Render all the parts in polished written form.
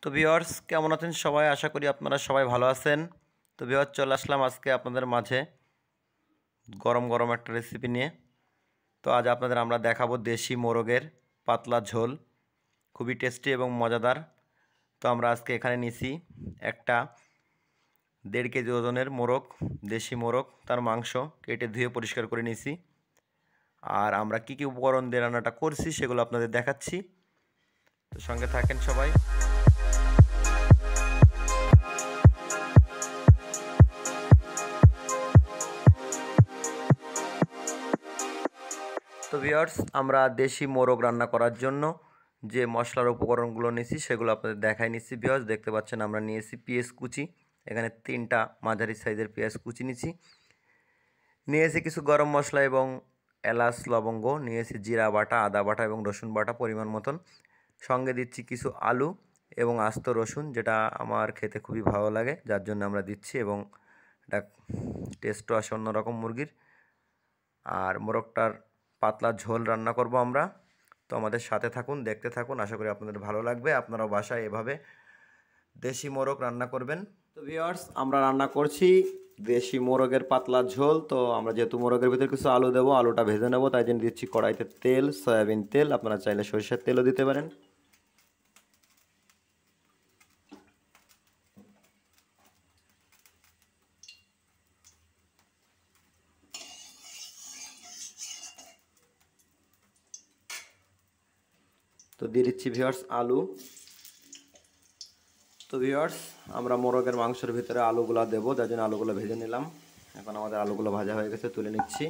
তো ভিউয়ার্স কেমন আছেন সবাই? আশা করি আপনারা সবাই ভালো আছেন। তো ভিউয়ার্স চলে আসলাম আজকে আপনাদের মাঝে গরম গরম একটা রেসিপি নিয়ে। তো আজ আমরা দেখাবো দেশি মোরগের পাতলা ঝোল, খুবই টেস্টি এবং মজাদার। তো আমরা আজকে এখানে নিছি একটা 1.5 কেজি ওজনের মোরগ, দেশি মোরগ, তার মাংস কেটে ধুয়ে পরিষ্কার করে নিছি। আর আমরা কি কি উপকরণ দিয়ে রান্নাটা করছি সেগুলো আপনাদের দেখাচ্ছি। তো সঙ্গে থাকেন সবাই। তো ভিউয়ার্স আমরা দেশি মোরগ রান্না করার জন্য যে মশলার উপকরণগুলো নিয়েছি সেগুলো আপনাদের দেখাই নিচ্ছি। ভিউয়ার্স দেখতে পাচ্ছেন আমরা নিয়েছি পেঁয়াজ কুচি, এখানে 3টা মাঝারি সাইজের পেঁয়াজ কুচি নিয়েছি কিছু গরম মশলা এবং এলাচ লবঙ্গ, নিয়েছি জিরা বাটা, আদা বাটা এবং রসুন বাটা পরিমাণ মতন। সঙ্গে দিচ্ছি কিছু আলু এবং আস্ত রসুন, যেটা আমার খেতে খুবই ভালো লাগে, যার জন্য আমরা দিচ্ছি, এবং এটা টেস্টও আসে অন্যরকম মুরগির। আর মোরগটার পাতলা ঝোল রান্না করব আমরা। তো আমাদের সাথে থাকুন, দেখতে থাকুন, আশা করি আপনাদের ভালো লাগবে। আপনারাও বাসায় এভাবে দেশি মোরগ রান্না করবেন। তো ভিউয়ার্স আমরা রান্না করছি দেশি মোরগের পাতলা ঝোল। তো আমরা যেহেতু মোরগের ভিতরে কিছু আলু দেবো, আলুটা ভেজে নেব, তাই জন্য দিচ্ছি কড়াইতে তেল, সয়াবিন তেল, আপনারা চাইলে সরিষার তেলও দিতে পারেন। তো দিয়ে দিচ্ছি ভিউয়ার্স আলু। তো ভিউয়ার্স আমরা মোরগের মাংসের ভিতরে আলুগুলো দেবো, যার জন্য আলুগুলো ভেজে নিলাম। এখন আমাদের আলুগুলো ভাজা হয়ে গেছে, তুলে নিচ্ছি।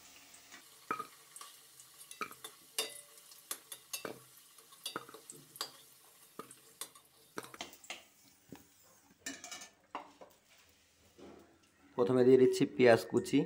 প্রথমে দিয়ে দিচ্ছি পেঁয়াজ কুচি,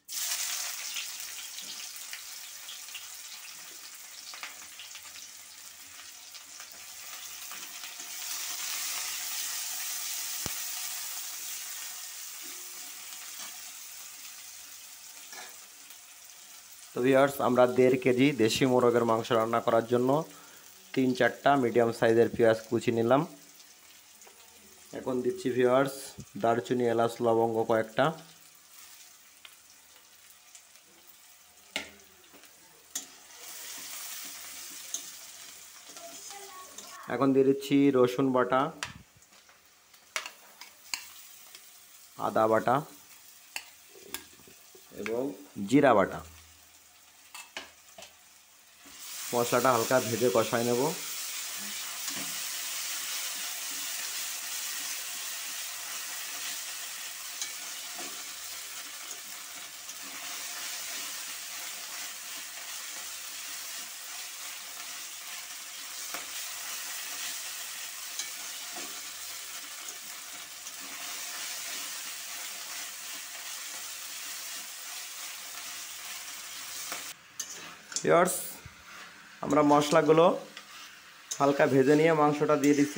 তো ভিউয়ার্স আমরা 1.5 কেজি দেশি মোরগের মাংস রান্না করার জন্য 3-4টা মিডিয়াম সাইজের পেঁয়াজ কুচি নিলাম। এখন দিচ্ছি ভিউয়ার্স দারচিনি, এলাচ লবঙ্গ কয়েকটা, এখন দিয়ে দিচ্ছি রসুন বাটা, আদা বাটা এবং জিরা বাটা। মশলাটা হালকা ভেজে কষায় নেব। ভিউয়ার্স আমরা মশলাগুলো হালকা ভেজে নিয়ে মাংসটা দিয়ে দিচ্ছি।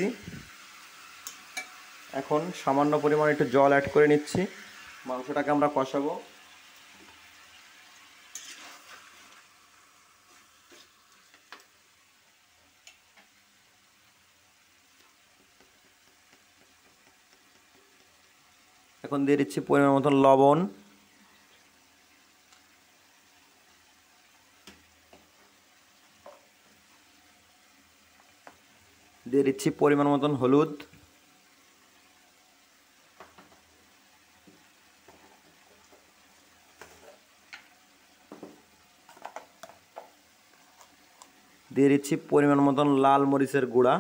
এখন সামান্য পরিমাণ একটু জল অ্যাড করে নিচ্ছি, মাংসটাকে আমরা কষাবো। এখন দিয়ে দিচ্ছি পরিমাণ মতন লবণ, দিয়ে দিচ্ছি পরিমাণ মতন হলুদ, দিয়ে দিচ্ছি পরিমাণ মতন লাল মরিচের গুঁড়া,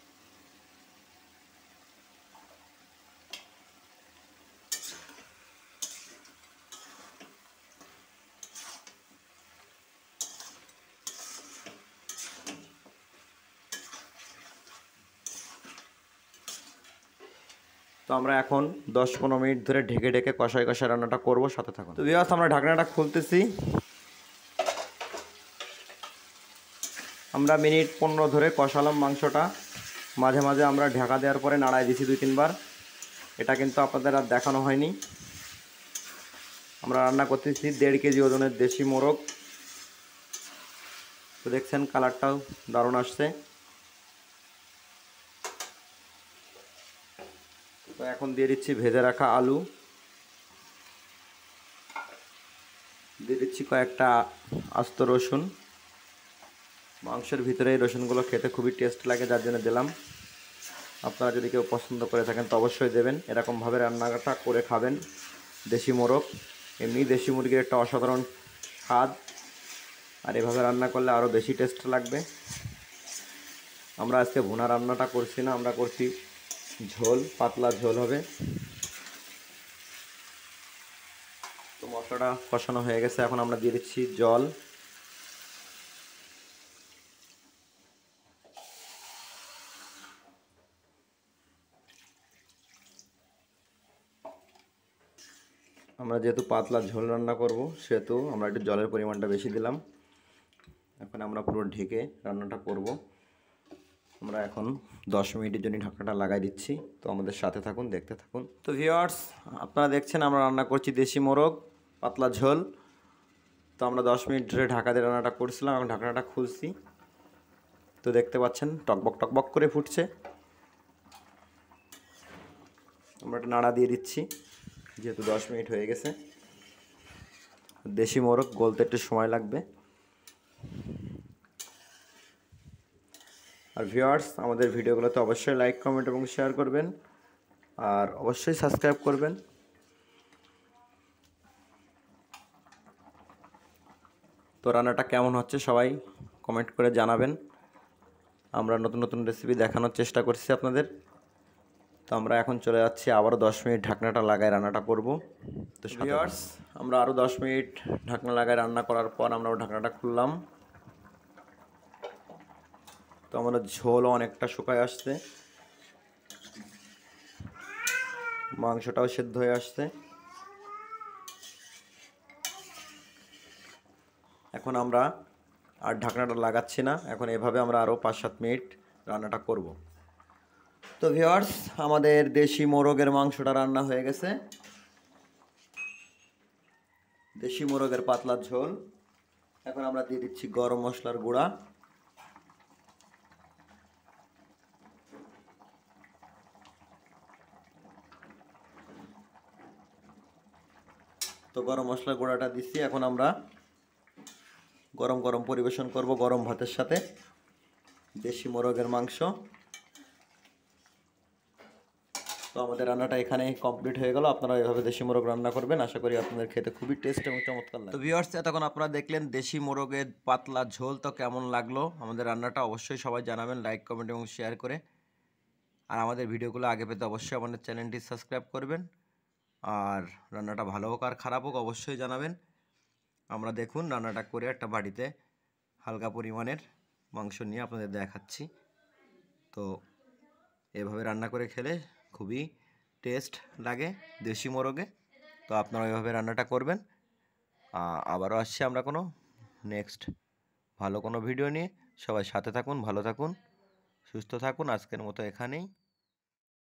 তো আমরা এখন 10-15 মিনিট ধরে ঢেকে ঢেকে কষায় কষায় রান্নাটা করব, সাথে থাকুন। তো ভিউয়ার্স আমরা ঢাকনাটা খুলতেছি। আমরা মিনিট 15 ধরে কষালাম মাংসটা, মাঝে মাঝে আমরা ঢাকা দেওয়ার পরে নাড়াই দিছি 2-3 বার। এটা কিন্তু আপনাদের আর দেখানো হয়নি। আমরা রান্না করতেছি 1.5 কেজি ওজনের দেশি মোরগ। তো দেখছেন কালারটাও দারুণ আসছে। তো এখন দিয়ে দিচ্ছি ভেজে রাখা আলু, দিয়ে দিচ্ছি কয়েকটা আস্ত রসুন। মাংসের ভিতরে এই রসুনগুলো খেতে খুবই টেস্ট লাগে, যার জন্য দিলাম। আপনারা যদি কেউ পছন্দ করে থাকেন তো অবশ্যই দেবেন। এরকমভাবে রান্নাটা করে খাবেন দেশি মোরগ। এমনি দেশি মুরগির একটা অসাধারণ স্বাদ, আর এভাবে রান্না করলে আরও বেশি টেস্ট লাগবে। আমরা আজকে ভুনা রান্নাটা করছি না, আমরা করছি ঝোল, পাতলা ঝোল হবে। তো মশলাটা কষানো হয়ে গেছে, এখন আমরা দিয়ে দিচ্ছি জল। আমরা যেহেতু পাতলা ঝোল রান্না করব সেহেতু আমরা একটু জলের পরিমাণটা বেশি দিলাম। এখন আমরা পুরো ঢেকে রান্নাটা করব। আমরা এখন 10 মিনিটের জন্য ঢাকনাটা লাগাই দিচ্ছি। তো আমাদের সাথে থাকুন, দেখতে থাকুন। তো ভিউয়ার্স, আপনারা দেখছেন আমরা রান্না করছি দেশি মোরগ পাতলা ঝোল। তো আমরা 10 মিনিট ধরে ঢাকা দিয়ে রান্নাটা করছিলাম, এখন ঢাকনাটা খুলছি। তো দেখতে পাচ্ছেন টকবক টকবক করে ফুটছে। আমরা একটা নাড়া দিয়ে দিচ্ছি, যেহেতু 10 মিনিট হয়ে গেছে। দেশি মোরগ গলতে একটু সময় লাগবে। আর ভিউয়ার্স, আমাদের ভিডিওগুলোতে অবশ্যই লাইক, কমেন্ট এবং শেয়ার করবেন, আর অবশ্যই সাবস্ক্রাইব করবেন। তো রান্নাটা কেমন হচ্ছে সবাই কমেন্ট করে জানাবেন। আমরা নতুন নতুন রেসিপি দেখানোর চেষ্টা করছি আপনাদের। তো আমরা এখন চলে যাচ্ছি, আবারও 10 মিনিট ঢাকনাটা লাগায় রান্নাটা করব। তো ভিউয়ার্স, আমরা আরও 10 মিনিট ঢাকনা লাগায় রান্না করার পর আমরা ঢাকনাটা খুললাম। তো আমাদের ঝোলও অনেকটা শুকায় আসছে, মাংসটাও সেদ্ধ হয়ে আসছে। এখন আমরা আর ঢাকনাটা লাগাচ্ছি না, এখন এভাবে আমরা আরও 5-7 মিনিট রান্নাটা করব। তো ভিউয়ার্স, আমাদের দেশি মোরগের মাংসটা রান্না হয়ে গেছে। দেশি মোরগের পাতলা ঝোল। এখন আমরা দিয়ে দিচ্ছি গরম মশলার গুঁড়া, তো গরম মশলার গুঁড়াটা দিচ্ছি। এখন আমরা গরম গরম পরিবেশন করব গরম ভাতের সাথে দেশি মোরগের মাংস। তো আমাদের রান্নাটা এখানেই কমপ্লিট হয়ে গেল। আপনারা এভাবে দেশি মোরগ রান্না করবেন, আশা করি আপনাদের খেতে খুবই টেস্ট এবং চমৎকার লাগে। তো ভিউয়ার্স, এতক্ষণ আপনারা দেখলেন দেশি মোরগের পাতলা ঝোল। তো কেমন লাগলো আমাদের রান্নাটা অবশ্যই সবাই জানাবেন লাইক, কমেন্ট এবং শেয়ার করে। আর আমাদের ভিডিওগুলো আগে পেতে অবশ্যই আমাদের চ্যানেলটি সাবস্ক্রাইব করবেন। আর রান্নাটা ভালো হোক আর খারাপ হোক অবশ্যই জানাবেন। আমরা দেখুন রান্নাটা করে একটা বাড়িতে হালকা পরিমাণের মাংস নিয়ে আপনাদের দেখাচ্ছি। তো এভাবে রান্না করে খেলে খুবই টেস্ট লাগে দেশি মোরগে। তো আপনারা এভাবে রান্নাটা করবেন। আবারও আসছি আমরা কোনো নেক্সট ভালো কোনো ভিডিও নিয়ে। সবাই সাথে থাকুন, ভালো থাকুন, সুস্থ থাকুন। আজকের মতো এখানেই।